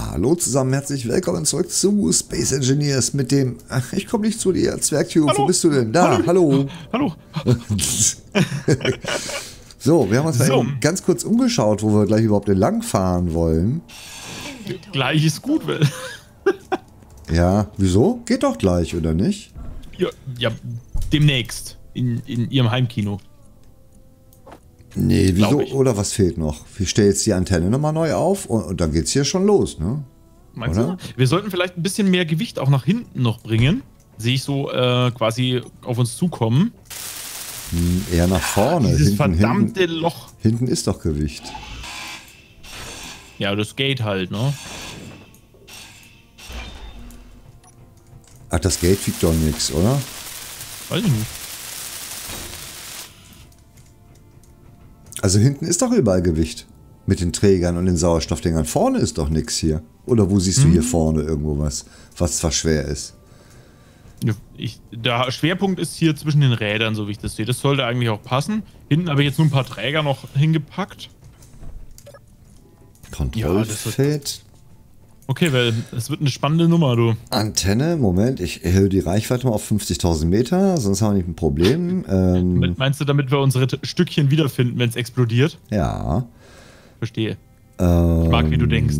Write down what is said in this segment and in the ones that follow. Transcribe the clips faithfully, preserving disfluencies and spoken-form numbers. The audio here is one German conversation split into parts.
Hallo zusammen, herzlich willkommen zurück zu Space Engineers mit dem... Ach, ich komme nicht zu dir, Zwergtube, wo bist du denn? Da, hallo. Hallo. So, wir haben uns So. mal eben ganz kurz umgeschaut, wo wir gleich überhaupt entlang fahren wollen. Gleich ist gut, weil... Ja, wieso? Geht doch gleich, oder nicht? Ja, ja demnächst. In, in ihrem Heimkino. Nee, wieso? Glaub ich. Oder was fehlt noch? Ich stelle jetzt die Antenne nochmal neu auf und, und dann geht's hier schon los, ne? Meinst Oder? du? Wir sollten vielleicht ein bisschen mehr Gewicht auch nach hinten noch bringen. Sehe ich so äh, quasi auf uns zukommen. Hm, eher nach vorne. Dieses hinten, verdammte hinten, Loch. hinten ist doch Gewicht. Ja, das geht halt, ne? Ach, das Gate wiegt doch nichts, oder? Weiß ich nicht. Also hinten ist doch überall Gewicht. Mit den Trägern und den Sauerstoffdingern. Vorne ist doch nichts hier. Oder wo siehst du Hm. hier vorne irgendwo was, was zwar schwer ist? Ja, Ich, der Schwerpunkt ist hier zwischen den Rädern, so wie ich das sehe. Das sollte eigentlich auch passen. Hinten habe ich jetzt nur ein paar Träger noch hingepackt. Kontrollfeld. Okay, weil es wird eine spannende Nummer, du. Antenne, Moment, ich erhöhe die Reichweite mal auf fünfzigtausend Meter, sonst haben wir nicht ein Problem. Ähm, Meinst du, damit wir unsere T- Stückchen wiederfinden, wenn es explodiert? ja. Verstehe. Ähm, Ich mag, wie du denkst.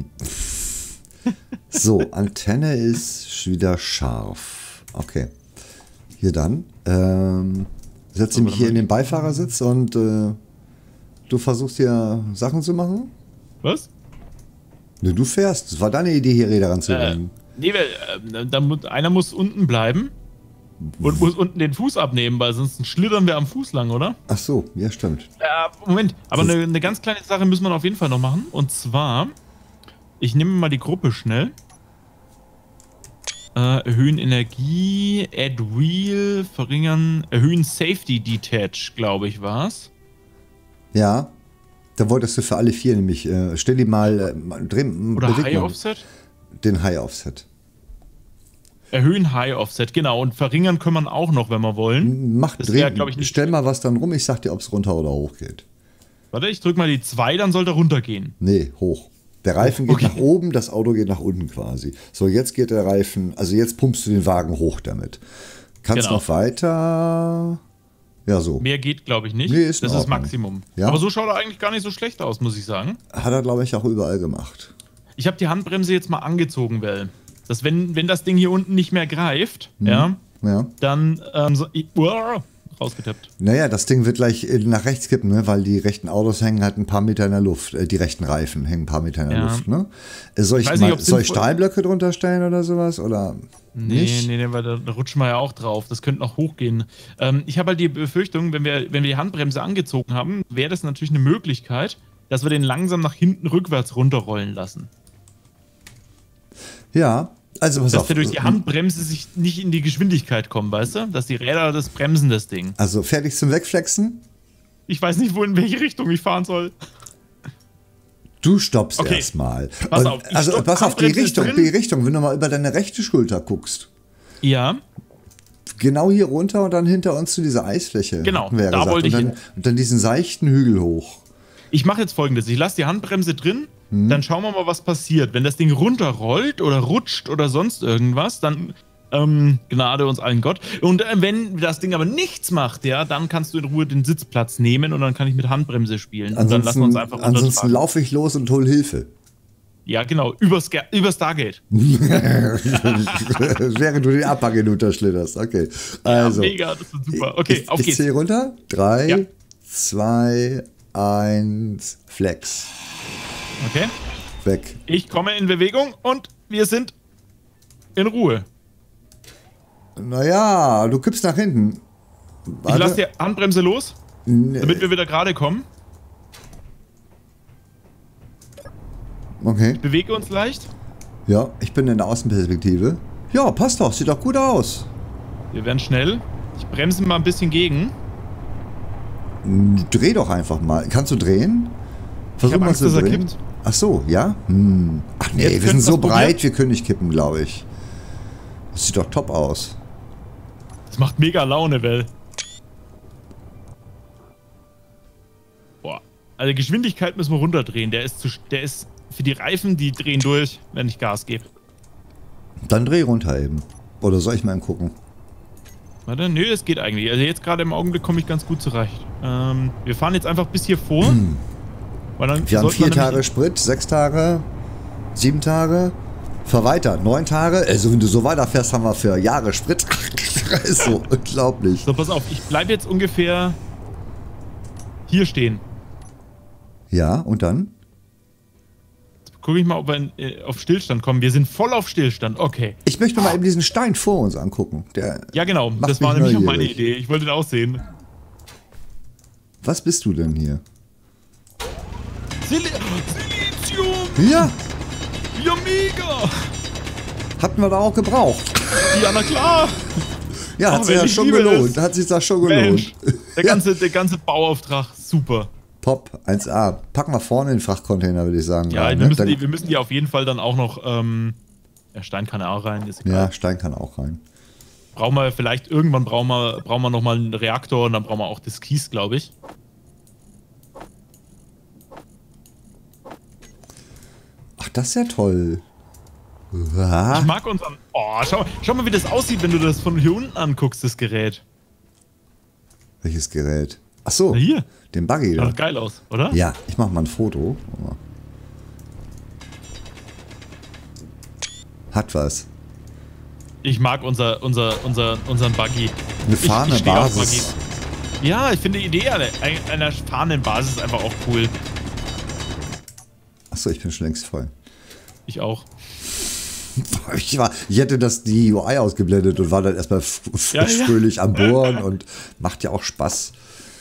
So, Antenne ist wieder scharf. Okay. Hier dann. Ähm, setze ich mich hier in den Beifahrersitz und äh, du versuchst hier Sachen zu machen? Was? Ne, du fährst. Das war deine Idee, hier Räder ranzubringen. Äh, nee, weil äh, da mu einer muss unten bleiben und muss unten den Fuß abnehmen, weil sonst schlittern wir am Fuß lang, oder? Ach so, ja, stimmt. Äh, Moment, aber Das- eine ne ganz kleine Sache müssen wir auf jeden Fall noch machen. Und zwar, ich nehme mal die Gruppe schnell. Äh, erhöhen Energie, add wheel, verringern, erhöhen Safety Detach, glaube ich, war's. Ja. Da wolltest du für alle vier nämlich, äh, stell die mal, äh, mal- dreh, Oder beweg High mal Offset? den High Offset. Erhöhen High Offset, genau. Und verringern können wir auch noch, wenn wir wollen. Mach, Das dreh, wär, glaub ich, nicht- stell mal was dann rum, ich sag dir, ob es runter oder hoch geht. Warte, ich drück mal die zwei, dann sollte er runtergehen. Nee, hoch. Der Reifen geht Okay. nach oben, das Auto geht nach unten quasi. So, jetzt geht der Reifen, also jetzt pumpst du den Wagen hoch damit. Kannst Genau. noch weiter. Ja, so. Mehr geht, glaube ich, nicht. Nee, ist in das ist Ordnung. Maximum. Ja. Aber so schaut er eigentlich gar nicht so schlecht aus, muss ich sagen. Hat er, glaube ich, auch überall gemacht. Ich habe die Handbremse jetzt mal angezogen, weil dass wenn, wenn das Ding hier unten nicht mehr greift, Mhm. ja, Ja. dann ähm, so, ich, uah, rausgetappt. Naja, das Ding wird gleich äh, nach rechts kippen, ne? Weil die rechten Autos hängen halt ein paar Meter in der Luft. Äh, die rechten Reifen hängen ein paar Meter in der Ja. Luft, ne? Äh, soll ich, Ich weiß mal, nicht, ob soll ich sinnvoll- Stahlblöcke drunter stellen oder sowas? Oder Nee, nicht? nee, nee, weil da, da rutschen wir ja auch drauf. Das könnte noch hochgehen. Ähm, ich habe halt die Befürchtung, wenn wir, wenn wir die Handbremse angezogen haben, wäre das natürlich eine Möglichkeit, dass wir den langsam nach hinten rückwärts runterrollen lassen. Ja, also pass Dass auf. der durch die Handbremse sich nicht in die Geschwindigkeit kommt, weißt du? Dass die Räder das bremsen, das Ding. Also fertig zum Wegflexen? Ich weiß nicht, wo in welche Richtung ich fahren soll. Du stoppst Okay. erstmal. Pass auf, ich Also stopp, pass auf, die Handbremse ist Richtung, drin. die Richtung, wenn du mal über deine rechte Schulter guckst. Ja, Genau hier runter und dann hinter uns zu dieser Eisfläche. Genau, hatten wir ja da gesagt. wollte ich und dann, hin. und dann diesen seichten Hügel hoch. ich mache jetzt Folgendes. Ich lasse die Handbremse drin, Mhm. dann schauen wir mal, was passiert. Wenn das Ding runterrollt oder rutscht oder sonst irgendwas, dann ähm, Gnade uns allen Gott. Und äh, wenn das Ding aber nichts macht, ja, dann kannst du in Ruhe den Sitzplatz nehmen und dann kann ich mit Handbremse spielen. Und dann lassen wir uns Ansonsten, einfach ansonsten runtertragen. laufe ich los und hol Hilfe. Ja, genau, übers, Ga- übers Stargate. Während du den Abhang hinunterschlitterst. Okay. Also. Ja, mega, das wird super. Okay, ich, auf ich geht's. zähle runter. Drei, Ja. zwei, eins, Flex. Okay, Weg. ich komme in Bewegung und wir sind in Ruhe. Naja, du kippst nach hinten. Ich lasse die Handbremse los, Nee. damit wir wieder gerade kommen. Okay. Bewege uns leicht. Ja, ich bin in der Außenperspektive. Ja, passt doch. Sieht doch gut aus. Wir werden schnell. Ich bremse mal ein bisschen gegen. Dreh doch einfach mal. Kannst du drehen? Versuch hab mal Angst, zu dass er drehen. kippt. Ach so, ja? Hm. Ach nee, Jetzt wir sind könnten so wir's breit, probieren. wir können nicht kippen, glaube ich. Das sieht doch top aus. Das macht mega Laune, Well. Boah. Also Geschwindigkeit müssen wir runterdrehen. Der ist zu, der ist für die Reifen, die drehen durch, wenn ich Gas gebe. Dann dreh runter eben. Oder soll ich mal gucken? Warte, nö, es geht eigentlich. Also jetzt gerade im Augenblick komme ich ganz gut zurecht. Ähm, wir fahren jetzt einfach bis hier vor. Hm. Weil dann wir haben vier Tage Sprit, sechs Tage, sieben Tage. Fahr weiter, neun Tage. Also wenn du so weiterfährst, haben wir für Jahre Sprit. Das ist so unglaublich. So, pass auf, ich bleibe jetzt ungefähr hier stehen. Ja, und dann? Guck ich mal, ob wir in, äh, auf Stillstand kommen. Wir sind voll auf Stillstand, okay. Ich möchte mal eben diesen Stein vor uns angucken. Der ja, genau. Das war nämlich auch meine Idee. Ich wollte den auch sehen. Was bist du denn hier? Sil Silizium! Ja! Ja, mega! Hatten wir da auch gebraucht. Ja, na klar! Ja, hat sich ja schon gelohnt. Hat sich das schon gelohnt. Der ganze, der ganze Bauauftrag, super. Top, eins A. Packen wir vorne in den Frachtcontainer, würde ich sagen. Ja, rein, wir, ne? müssen die, wir müssen die auf jeden Fall dann auch noch, ähm, ja, Stein kann auch rein, ist egal. Ja, Stein kann auch rein. Brauchen wir vielleicht, irgendwann brauchen wir, brauchen wir nochmal einen Reaktor und dann brauchen wir auch das Kies, glaube ich. Ach, das ist ja toll. Ja. Ich mag unseren, oh, schau, schau mal, wie das aussieht, wenn du das von hier unten anguckst, das Gerät. Welches Gerät? Ach so. Na hier. Den Buggy. Sieht doch geil aus, oder? Ja, ich mach mal ein Foto. Hat was. Ich mag unser, unser, unser, unseren Buggy. Eine fahrende ich, ich Basis. Ja, ich finde die Idee einer, einer fahrenden Basis einfach auch cool. Achso, ich bin schon längst voll. Ich auch. Ich, war, ich hätte das die U I ausgeblendet und war dann erstmal ja, fröhlich ja. am Bohren und macht ja auch Spaß.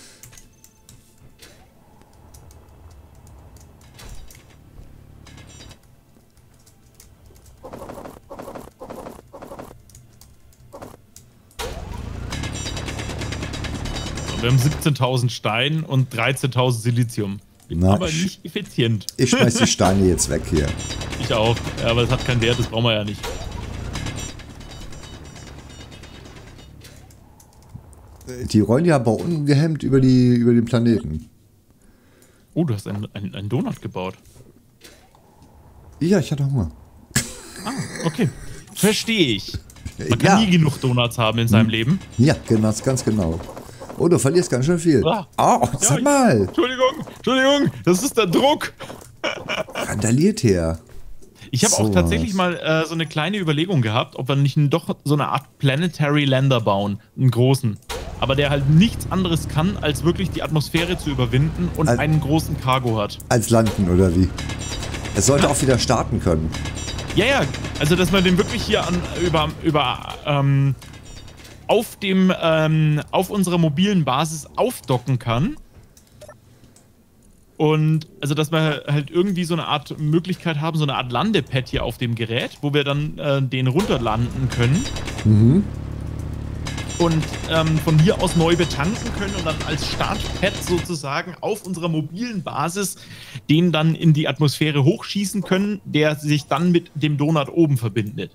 Wir haben siebzehntausend Stein und dreizehntausend Silizium. Na, aber nicht effizient. Ich schmeiß die Steine jetzt weg hier. Ich auch. Ja, aber es hat keinen Wert, das brauchen wir ja nicht. Die rollen ja aber ungehemmt über, die, über den Planeten. Oh, du hast einen, einen, einen Donut gebaut. Ja, ich hatte Hunger. Ah, okay. Verstehe ich. Man kann ja. nie genug Donuts haben in seinem hm. Leben. Ja, genau, ganz genau. Oh, du verlierst ganz schön viel. Ah, oh, sag ja, mal. Entschuldigung, Entschuldigung, das ist der Druck. Randaliert her. Ich habe so auch tatsächlich was. mal äh, so eine kleine Überlegung gehabt, ob wir nicht doch so eine Art Planetary Lander bauen, einen großen. Aber der halt nichts anderes kann, als wirklich die Atmosphäre zu überwinden und als, einen großen Cargo hat. Als landen, oder wie? Es sollte ja. auch wieder starten können. Ja, ja, also dass man den wirklich hier an, über, über ähm, auf dem, ähm, auf unserer mobilen Basis aufdocken kann. Und also, dass wir halt irgendwie so eine Art Möglichkeit haben, so eine Art Landepad hier auf dem Gerät, wo wir dann äh, den runterlanden können. Mhm. Und ähm, von hier aus neu betanken können und dann als Startpad sozusagen auf unserer mobilen Basis den dann in die Atmosphäre hochschießen können, der sich dann mit dem Donut oben verbindet.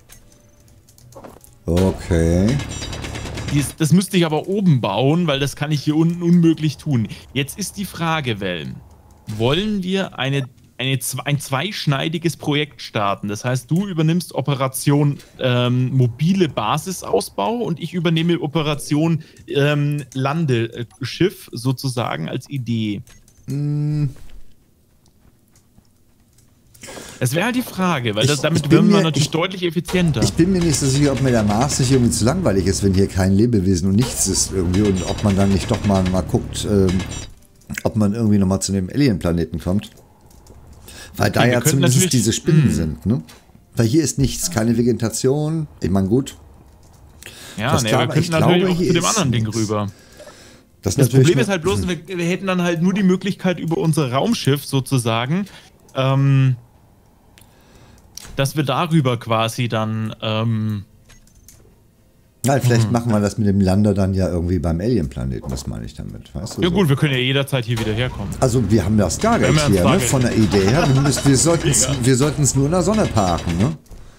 Okay. Dies, das müsste ich aber oben bauen, weil das kann ich hier unten unmöglich tun. Jetzt ist die Frage, Wellen. Wollen wir eine, eine, ein zweischneidiges Projekt starten? Das heißt, du übernimmst Operation ähm, mobile Basisausbau und ich übernehme Operation ähm, Landeschiff sozusagen als Idee. Mm. Es wäre halt die Frage, weil ich, das, damit würden wir natürlich ich, deutlich effizienter. Ich bin mir nicht so sicher, ob mir der Mars nicht irgendwie zu langweilig ist, wenn hier kein Lebewesen und nichts ist irgendwie und ob man dann nicht doch mal, mal guckt, ähm, ob man irgendwie nochmal zu dem Alien-Planeten kommt. Weil okay, da ja zumindest diese Spinnen mh. sind, ne? Weil hier ist nichts, keine Vegetation. Ich meine, gut. Ja, nee, wir könnten natürlich glaube, auch zu dem anderen Ding rüber. Das, das Problem ist halt bloß, wir, wir hätten dann halt nur die Möglichkeit über unser Raumschiff sozusagen, ähm, dass wir darüber quasi dann, ähm, Nein, vielleicht hm. machen wir das mit dem Lander dann ja irgendwie beim Alien-Planeten, das meine ich damit, weißt du? Ja so. Gut, wir können ja jederzeit hier wieder herkommen. Also wir haben das Stargate hier, Stargate. Ne, von der Idee her. Wir, müssen, wir sollten es nur in der Sonne parken, ne?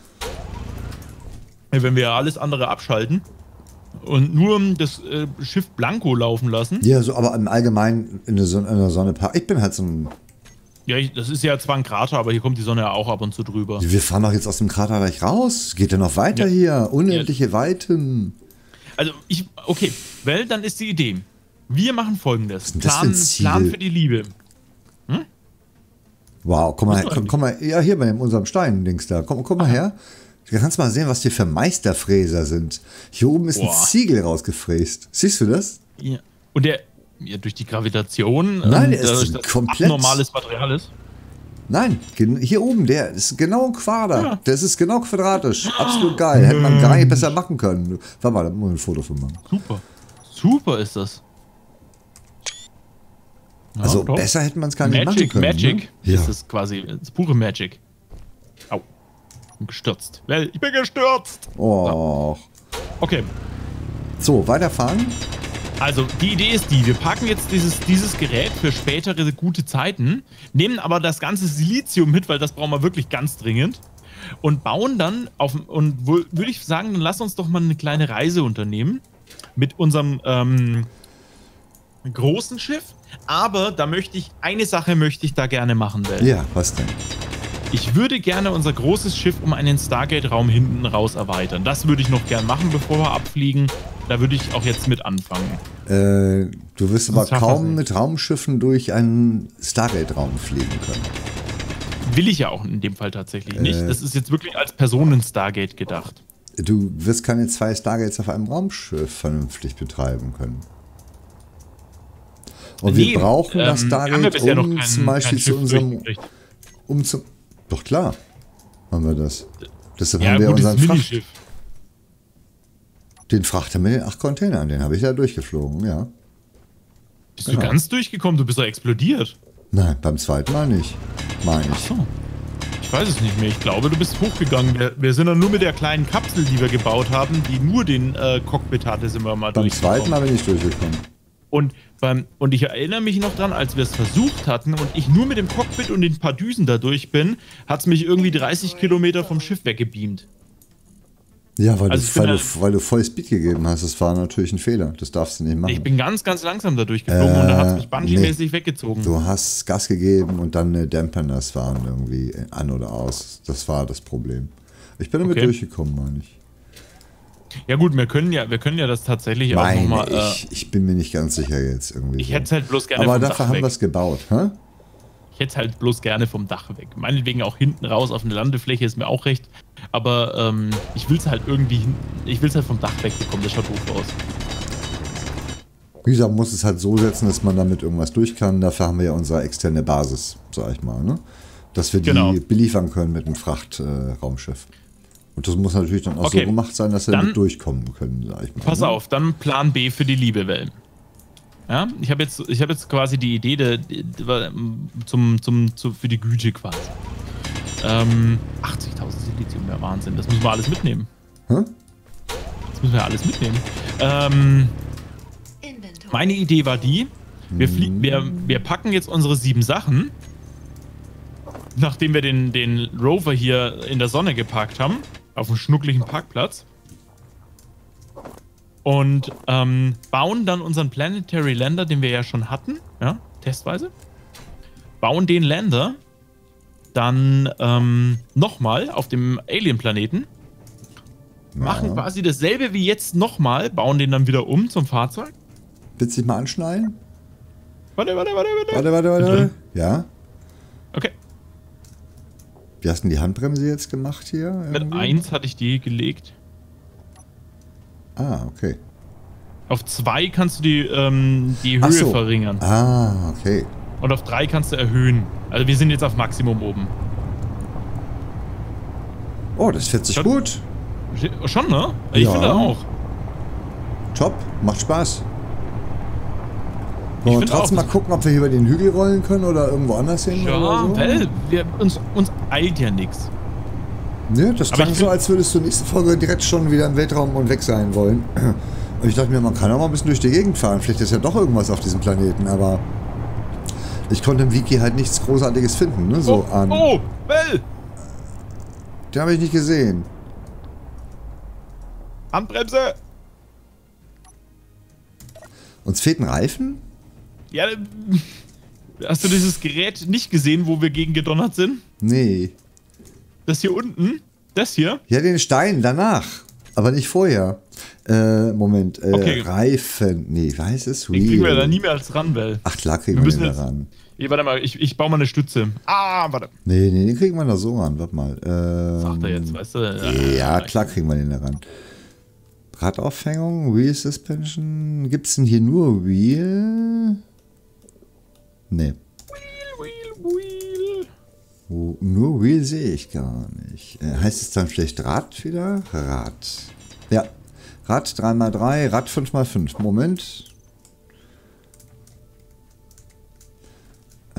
Ja, wenn wir alles andere abschalten und nur das äh, Schiff Blanco laufen lassen. Ja, so, aber im Allgemeinen in der Sonne, in der Sonne parken. Ich bin halt so ein Ja, ich, das ist ja zwar ein Krater, aber hier kommt die Sonne ja auch ab und zu drüber. Wir fahren doch jetzt aus dem Krater gleich raus. Geht ja noch weiter ja. hier. Unendliche ja. Weiten. Also, ich, okay, well, dann ist die Idee. Wir machen Folgendes. Plan, Plan für die Liebe. Hm? Wow, komm mal, komm, komm mal, ja, hier bei unserem Stein-Dings da. Komm, komm mal her. Du kannst mal sehen, was hier für Meisterfräser sind. Hier oben ist Boah. ein Ziegel rausgefräst. Siehst du das? Ja. Und der, ja, durch die Gravitation, Nein, der ähm, ist das komplett normales Material ist. Nein, hier oben, der ist genau ein Quader. Ja. Das ist genau quadratisch. Absolut geil. Hätte man gar nicht besser machen können. Warte mal, da muss ich ein Foto von machen. Super. Super ist das. Ja, also doch. Besser hätte man es gar nicht Magic, machen können. Magic. Ne? Das ja. ist quasi das ist pure Magic. Au. Ich bin gestürzt. Ich bin gestürzt. Oh. Okay. So, weiterfahren. Also, die Idee ist die, wir packen jetzt dieses, dieses Gerät für spätere gute Zeiten, nehmen aber das ganze Silizium mit, weil das brauchen wir wirklich ganz dringend und bauen dann auf, und würde ich sagen, dann lass uns doch mal eine kleine Reise unternehmen mit unserem ähm, großen Schiff, aber da möchte ich, eine Sache möchte ich da gerne machen, Welt. Ja, was denn? Ich würde gerne unser großes Schiff um einen Stargate-Raum hinten raus erweitern. Das würde ich noch gern machen, bevor wir abfliegen. Da würde ich auch jetzt mit anfangen. Äh, du wirst aber kaum mit Raumschiffen durch einen Stargate-Raum fliegen können. Will ich ja auch in dem Fall tatsächlich nicht. Äh, das ist jetzt wirklich als Personen-Stargate gedacht. Du wirst keine zwei Stargates auf einem Raumschiff vernünftig betreiben können. Und nee, wir brauchen ähm, das Stargate, um noch kein, zum Beispiel zu unserem... Um zum, doch klar, haben wir das. Deshalb ja, haben wir gut, unseren Fracht, den Frachter mit den acht Containern, den habe ich da durchgeflogen, ja. Bist genau. du ganz durchgekommen? Du bist doch explodiert. Nein, beim zweiten Mal nicht, meine ich. Ach so. Ich weiß es nicht mehr. Ich glaube, du bist hochgegangen. Wir, wir sind dann nur mit der kleinen Kapsel, die wir gebaut haben, die nur den äh, Cockpit hatte, sind wir mal beim durchgekommen. Beim zweiten Mal bin ich durchgekommen. Und, beim, und ich erinnere mich noch dran, als wir es versucht hatten und ich nur mit dem Cockpit und den paar Düsen da durch bin, hat es mich irgendwie dreißig Kilometer vom Schiff weggebeamt. Ja, weil, also du, weil, du, weil du voll Speed gegeben hast. Das war natürlich ein Fehler. Das darfst du nicht machen. Ich bin ganz, ganz langsam da durchgeflogen äh, und da hat es mich bungee-mäßig nee. weggezogen. Du hast Gas gegeben und dann eine Damperners waren irgendwie an oder aus. Das war das Problem. Ich bin damit okay. durchgekommen, meine ich. Ja gut, wir können ja, wir können ja das tatsächlich Meine auch nochmal... Äh, ich, ich bin mir nicht ganz sicher jetzt irgendwie. Ich so. hätte es halt bloß gerne Aber vom dafür Dach haben weg. wir es gebaut, hä? Ich hätte es halt bloß gerne vom Dach weg. Meinetwegen auch hinten raus auf eine Landefläche, ist mir auch recht. Aber ähm, ich will es halt irgendwie... Ich will es halt vom Dach wegbekommen, das schaut doof aus. Wie gesagt, man muss es halt so setzen, dass man damit irgendwas durch kann. Dafür haben wir ja unsere externe Basis, sag ich mal, ne? Dass wir die genau. beliefern können mit einem Frachtraumschiff. Äh, Und das muss natürlich dann auch okay. so gemacht sein, dass wir damit durchkommen können, sag ich mal. Pass ne? auf, dann Plan B für die Liebe, Well. Ja, ich habe jetzt, ich hab jetzt quasi die Idee de, de, de, zum, zum, zu, für die Güte quasi. Ähm, achtzigtausend Silizium, ja Wahnsinn, das müssen wir alles mitnehmen. Hä? Das müssen wir alles mitnehmen. Ähm, meine Idee war die, wir, fliegen, wir, wir packen jetzt unsere sieben Sachen, nachdem wir den, den Rover hier in der Sonne geparkt haben, auf einem schnuckligen Parkplatz, und ähm, bauen dann unseren Planetary Lander, den wir ja schon hatten, ja, testweise, bauen den Lander dann ähm, nochmal auf dem Alien-Planeten, ja. machen quasi dasselbe wie jetzt nochmal, bauen den dann wieder um zum Fahrzeug. Willst du dich mal anschnallen? Warte, warte, warte, warte. Warte, warte, warte. Ja. Okay. Wie hast du denn die Handbremse jetzt gemacht hier? Irgendwie? Mit eins hatte ich die gelegt. Ah, okay. Auf zwei kannst du die, ähm, die Höhe so. verringern. Ah, okay. Und auf drei kannst du erhöhen. Also wir sind jetzt auf Maximum oben. Oh, das fährt sich schon, gut. Schon, ne? Ich ja. finde auch. Top, macht Spaß. Wollen wir trotzdem mal gucken, ob wir hier über den Hügel rollen können oder irgendwo anders hin? Ja, oder so? weil wir, uns, uns eilt ja nichts. Ne, das klang so, als würdest du nächste Folge direkt schon wieder im Weltraum und weg sein wollen. Und ich dachte mir, man kann auch mal ein bisschen durch die Gegend fahren. Vielleicht ist ja doch irgendwas auf diesem Planeten, aber ich konnte im Wiki halt nichts Großartiges finden, ne? So oh, an. Oh, Well! Den habe ich nicht gesehen. Handbremse! Uns fehlt ein Reifen? Ja, Hast du dieses Gerät nicht gesehen, wo wir gegen gedonnert sind? Nee. Das hier unten? Das hier? Ja, den Stein danach. Aber nicht vorher. Äh, Moment. Äh, Okay. Reifen. Nee, wie heißt es? Den kriegen wir da nie mehr als ran, weil. Ach klar, kriegen Wir wir, müssen den da jetzt- ran. Hier, warte mal, ich, ich baue mal eine Stütze. Ah, warte. Nee, nee, den kriegen wir da so ran. Warte mal. Ähm, Sagt er jetzt, weißt du? Ja, klar kriegen wir den da ran. Radaufhängung, Wheel Suspension. Gibt es denn hier nur Wheel? Nee. Wheel, wheel. Wo, nur Wheel sehe ich gar nicht. Äh, heißt es dann vielleicht Rad wieder? Rad. Ja. Rad drei mal drei, Rad fünf mal fünf. Moment. Äh.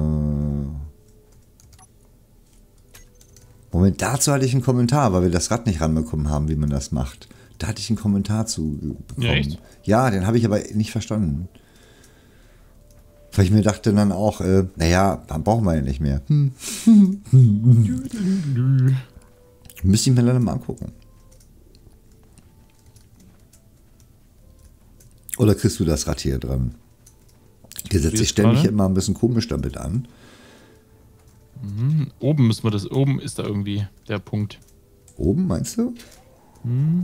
Moment, dazu hatte ich einen Kommentar, weil wir das Rad nicht ranbekommen haben, wie man das macht. Da hatte ich einen Kommentar zu bekommen. Ja, echt? Ja, den habe ich aber nicht verstanden. Weil ich mir dachte dann auch, äh, naja, dann brauchen wir ja nicht mehr. Hm. Müsste ich mir leider mal angucken. Oder kriegst du das Rad hier dran? Der setzt sich ständig gerade? immer ein bisschen komisch damit an. Hm, oben müssen wir das. Oben ist da irgendwie der Punkt. Oben, meinst du? Hm.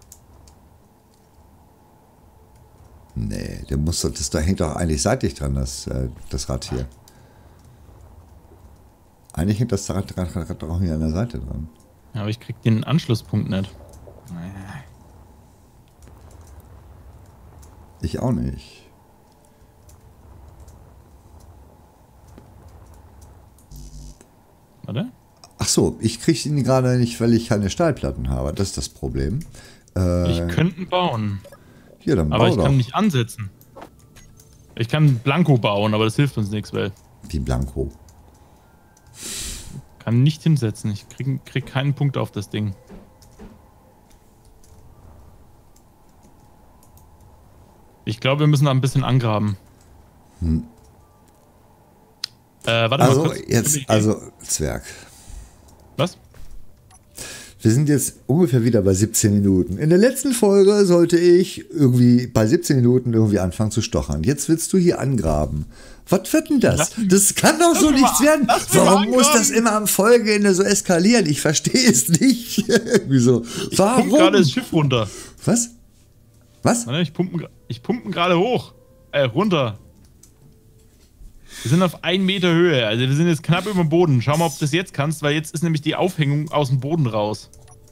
Nee, der muss doch- das da hängt doch eigentlich seitlich dran, das, äh, das Rad hier. Eigentlich hängt das Rad, Rad, Rad, Rad doch auch hier an der Seite dran. Ja, aber ich krieg den Anschlusspunkt nicht. Ich auch nicht. Warte. Ach so, ich kriege ihn gerade nicht, weil ich keine Stahlplatten habe. Das ist das Problem. Äh, Ich könnte ihn bauen. hier, dann Aber bau ich doch. kann nicht ansetzen. Ich kann Blanko bauen, aber das hilft uns nichts, weil Wie Blanko. kann nicht hinsetzen. Ich krieg, krieg keinen Punkt auf das Ding. Ich glaube, wir müssen da ein bisschen angraben. Hm. Äh, warte Also mal kurz. jetzt, also Zwerg. Was? Wir sind jetzt ungefähr wieder bei siebzehn Minuten. In der letzten Folge sollte ich irgendwie bei siebzehn Minuten irgendwie anfangen zu stochern. Jetzt willst du hier angraben. Was wird denn das? Lass mich- Das kann doch so mich nichts mal- werden. lass mich mal Warum muss angraben. das immer am Folgeende so eskalieren? Ich verstehe es nicht. Irgendwie so. Ich pumpe gerade Warum? das Schiff runter. Was? Was? Warte, Ich pumpen, ich pumpen gerade hoch. Äh, runter. Wir sind auf einen Meter Höhe. Also wir sind jetzt knapp über dem Boden. Schau mal, ob du das jetzt kannst, weil jetzt ist nämlich die Aufhängung aus dem Boden raus.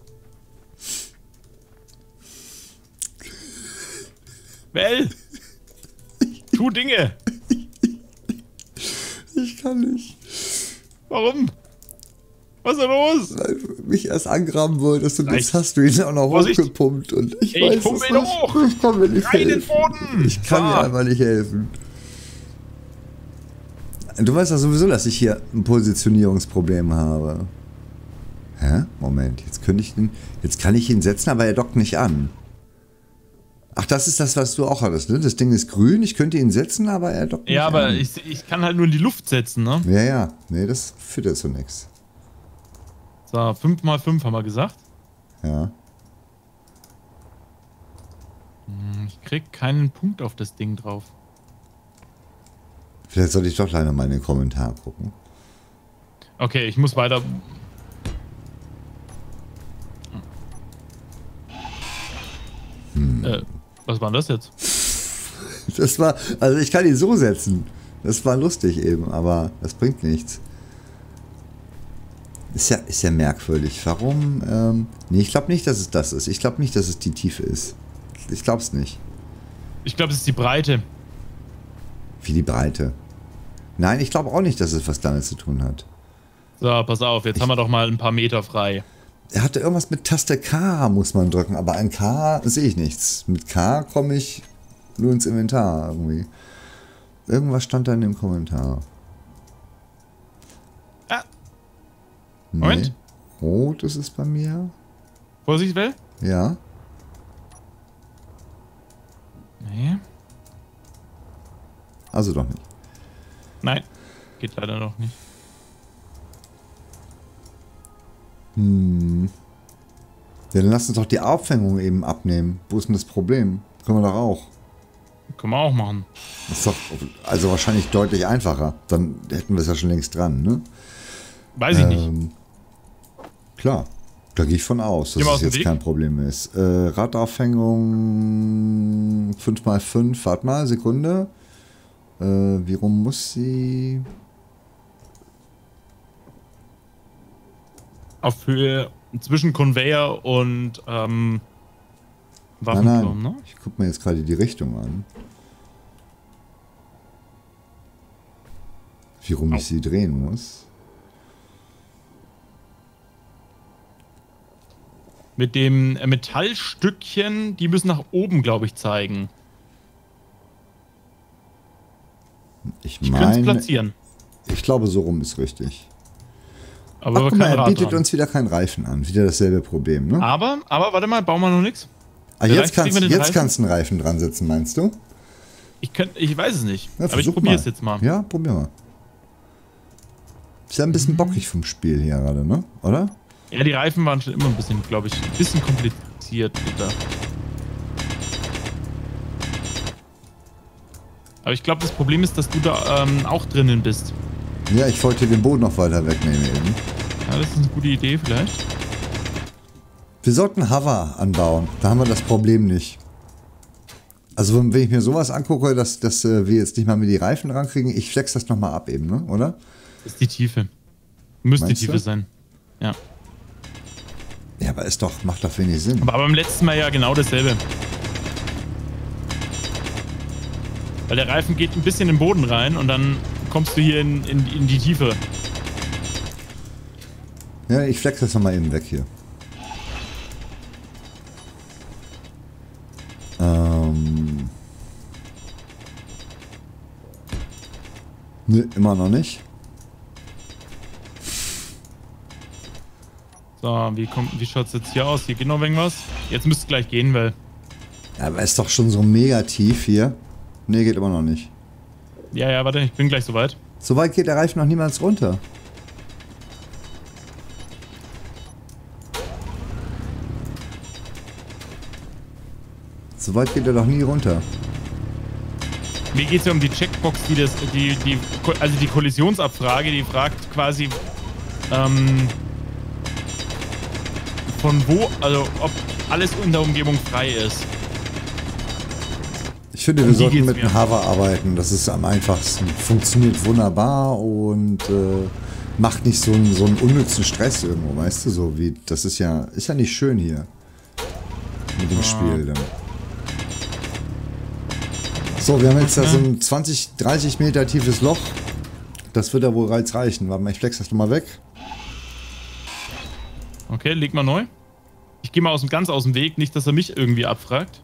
Well! Tu Dinge! Ich kann nicht. Warum? Was ist da los? Weil du mich erst angraben wolltest und Nein. jetzt hast du ihn auch noch Vorsicht. hochgepumpt und ich, Ich weiß pumpe es ihn nicht. hoch. Ich kann mir nicht Rein in den helfen. Boden! Ich kann dir Ah. einfach nicht helfen. Du weißt ja sowieso, dass ich hier ein Positionierungsproblem habe. Hä? Moment, jetzt könnte ich ihn, jetzt kann ich ihn setzen, aber er dockt nicht an. Ach, das ist das, was du auch hattest, ne? Das Ding ist grün, ich könnte ihn setzen, aber er dockt nicht Ja, aber an. ich, ich kann halt nur in die Luft setzen, ne? Ja, ja, nee, das führt ja zu nichts. So, fünf mal fünf haben wir gesagt. Ja. Hm, Ich krieg keinen Punkt auf das Ding drauf. Vielleicht sollte ich doch leider mal in den Kommentar gucken. Okay, ich muss weiter. Hm. Äh, was war denn das jetzt? Das war, also ich kann ihn so setzen. Das war lustig eben, aber das bringt nichts. Ist ja, ist ja merkwürdig. Warum? Ähm, nee, ich glaube nicht, dass es das ist. Ich glaube nicht, dass es die Tiefe ist. Ich glaube es nicht. Ich glaube, es ist die Breite. Wie die Breite. Nein, ich glaube auch nicht, dass es was damit zu tun hat. So, pass auf, jetzt Ich- haben wir doch mal ein paar Meter frei. Er hatte irgendwas mit Taste K, muss man drücken, aber an K sehe ich nichts. Mit K komme ich nur ins Inventar irgendwie. Irgendwas stand da in dem Kommentar. Ah, Nee. Moment. Rot ist es bei mir. Vorsicht, Well? Ja. Nee. Also doch nicht. Nein. Geht leider noch nicht. Hm. Ja, dann lass uns doch die Aufhängung eben abnehmen. Wo ist denn das Problem? Können wir doch auch. Können wir auch machen. Das ist doch also wahrscheinlich deutlich einfacher. Dann hätten wir es ja schon längst dran, ne? Weiß ich ähm, nicht. Klar, da gehe ich von aus, dass es jetzt Weg. kein Problem ist. Äh, Radaufhängung fünf mal fünf, warte mal, Sekunde. Äh, wie rum muss sie? Auf Höhe zwischen Conveyor und ähm, Waffenturm, ne? Ich gucke mir jetzt gerade die Richtung an. Wie rum oh. ich sie drehen muss. Mit dem Metallstückchen, die müssen nach oben, glaube ich, zeigen. Ich meine, ich platzieren. Ich glaube, so rum ist richtig. Aber Ach, guck mal, er bietet dran. uns wieder keinen Reifen an. Wieder dasselbe Problem, ne? Aber, aber warte mal, bauen wir noch nichts. Ah, jetzt kannst, jetzt kannst du einen Reifen dran setzen, meinst du? Ich, könnt, ich weiß es nicht. Ja, aber ich probiere es jetzt mal. Ja, probier mal. Ist ja ein bisschen bockig vom Spiel hier gerade, ne? Oder? Ja, die Reifen waren schon immer ein bisschen, glaube ich, ein bisschen kompliziert da. Aber ich glaube, das Problem ist, dass du da ähm, auch drinnen bist. Ja, ich wollte den Boden noch weiter wegnehmen eben. Ja, das ist eine gute Idee vielleicht. Wir sollten Hover anbauen. Da haben wir das Problem nicht. Also wenn ich mir sowas angucke, dass, dass wir jetzt nicht mal mit die Reifen rankriegen, ich flex das nochmal ab eben, ne? Oder? Das ist die Tiefe. Müsste die Tiefe sein. Ja. Ja, aber ist doch, macht doch wenig Sinn. Aber beim letzten Mal ja genau dasselbe. Weil der Reifen geht ein bisschen in den Boden rein und dann kommst du hier in, in, in die Tiefe. Ja, ich flex das nochmal eben weg hier. Ähm. Ne, immer noch nicht. So, wie, kommt, wie schaut es jetzt hier aus? Hier geht noch irgendwas. Jetzt müsste es gleich gehen, weil... Ja, aber ist doch schon so mega tief hier. Ne, geht immer noch nicht. Ja, ja, warte, ich bin gleich soweit. So weit geht der Reifen noch niemals runter. So weit geht er doch nie runter. Mir geht es ja um die Checkbox, die das, die, die, also die Kollisionsabfrage, die fragt quasi, ähm, von wo, also ob alles in der Umgebung frei ist. Ich finde, wir sollten mit dem Hover arbeiten. Das ist am einfachsten. Funktioniert wunderbar und äh, macht nicht so einen, so einen unnützen Stress irgendwo, weißt du? So wie, das ist ja, ist ja nicht schön hier. Mit dem ah. Spiel dann. So, wir haben jetzt okay. da so ein zwanzig, dreißig Meter tiefes Loch. Das wird ja wohl reiz reichen. Warte mal, ich flex das nochmal weg. Okay, leg mal neu. Ich gehe mal aus dem, ganz aus dem Weg, nicht, dass er mich irgendwie abfragt.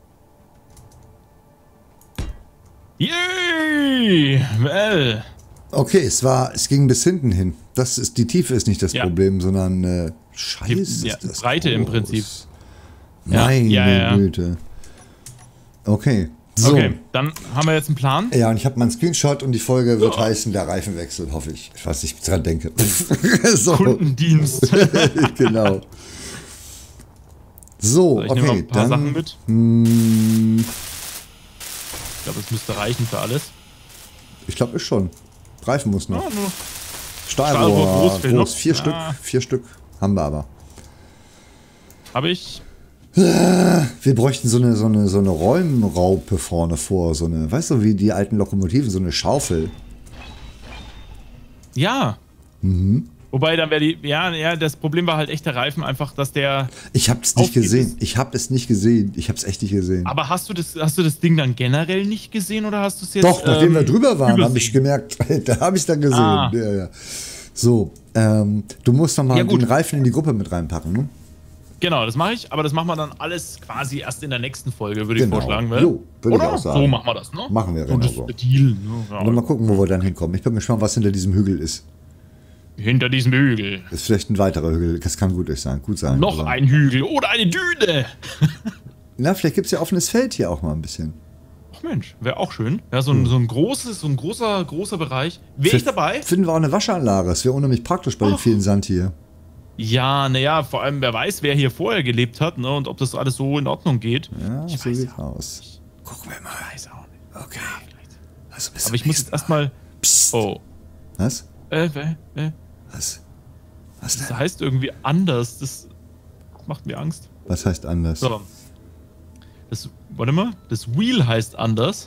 Yay! Well. Okay, es war, es ging bis hinten hin. Das ist, die Tiefe ist nicht das ja. Problem, sondern äh, Scheiße, die, ja, ist das Breite groß. Im Prinzip. Meine ja, ja, Güte. Okay. So. Okay, dann haben wir jetzt einen Plan. Ja, und ich habe meinen Screenshot und die Folge wird oh. heißen, der Reifenwechsel, hoffe ich. Ich weiß nicht, dran denke. so. Kundendienst. Genau. So, ich okay, nehme noch ein paar dann, Sachen mit. Mh, ich glaube, es müsste reichen für alles. Ich glaube, ist schon. Reifen muss noch. Ja, nur Stahlrohr, groß, groß, groß. Vier ja. Stück, vier Stück haben wir aber. Habe ich. Wir bräuchten so eine, so eine, so eine Räumraupe vorne vor, so eine, weißt du, wie die alten Lokomotiven, so eine Schaufel. Ja. Mhm. Wobei, dann wäre die, ja, ja, das Problem war halt echt der Reifen einfach, dass der... Ich hab's nicht gesehen, ich hab es nicht gesehen, ich hab's echt nicht gesehen. Aber hast du das, hast du das Ding dann generell nicht gesehen oder hast du es jetzt... Doch, nachdem ähm, wir drüber waren, habe ich übersehen? gemerkt, da habe ich dann gesehen. Ah. Ja, ja. So, ähm, du musst noch mal Ja, den Reifen in die Gruppe mit reinpacken, ne? Genau, das mache ich, aber das machen wir dann alles quasi erst in der nächsten Folge, würde genau. ich vorschlagen. Weil, jo, würde oder? Ich auch sagen. So machen wir das, ne? Machen wir, so genau das so. Deal, ne? Ja. Und dann mal gucken, wo wir dann hinkommen. Ich bin gespannt, was hinter diesem Hügel ist. Hinter diesem Hügel. Ist vielleicht ein weiterer Hügel, das kann gut sein, gut sein. Noch also. ein Hügel oder eine Düne. Na, vielleicht gibt es ja offenes Feld hier auch mal ein bisschen. Ach Mensch, wäre auch schön. Ja, so ein, hm. so ein großes, so ein großer, großer Bereich. Wäre ich dabei? Finden wir auch eine Waschanlage, das wäre unheimlich praktisch bei oh. dem vielen Sand hier. Ja, naja, vor allem, wer weiß, wer hier vorher gelebt hat, ne, und ob das alles so in Ordnung geht. Ja, ich so weiß sieht ja. aus. Gucken wir mal. Weiß auch nicht. Okay. Also bis Aber zum ich muss nächsten jetzt erstmal. Psst. Oh. Was? Äh, äh, äh. Was? Was Das denn? heißt irgendwie anders. Das macht mir Angst. Was heißt anders? So. Das, warte mal. Das Wheel heißt anders.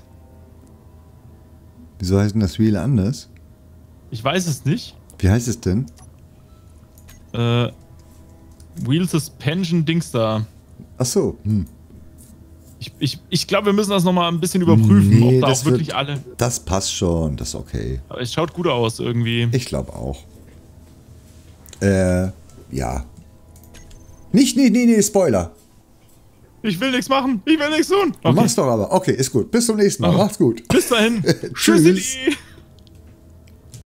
Wieso heißt denn das Wheel anders? Ich weiß es nicht. Wie heißt es denn? Äh. Wheel Suspension Dings da. Ach so. Hm. Ich, ich, ich glaube, wir müssen das nochmal ein bisschen überprüfen, Nee, ob da das auch wirklich wird- alle. Das passt schon. Das ist okay. Aber es schaut gut aus irgendwie. Ich glaube auch. Äh, ja. Nicht, nee, nee, nee, Spoiler. Ich will nichts machen. Ich will nichts tun. Du machst doch aber. Okay, ist gut. Bis zum nächsten Mal. Oh. Macht's gut. Bis dahin. Tschüss. Tschüssi.